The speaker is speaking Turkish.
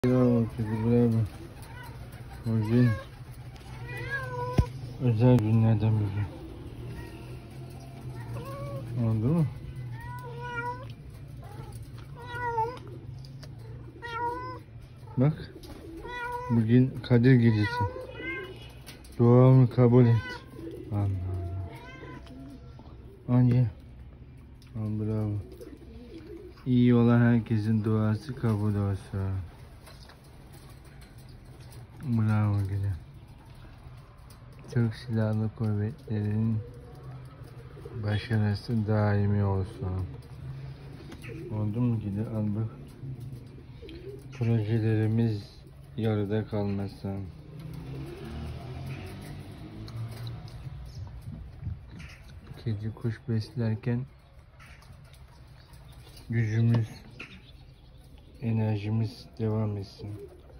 Bravo çocuk, bravo. Bugün özel günlerden biri. Oldu mu? Bak, bugün Kadir Gecesi. Duamı kabul et. Allah Allah. Anne. Bravo. İyi olan herkesin duası kabul olsun. Bravo güzel. Türk Silahlı Kuvvetleri'nin başarısı daimi olsun. Oldu mu Gide? Al bak. Projelerimiz yarıda kalmasın. Kedi kuş beslerken gücümüz, enerjimiz devam etsin.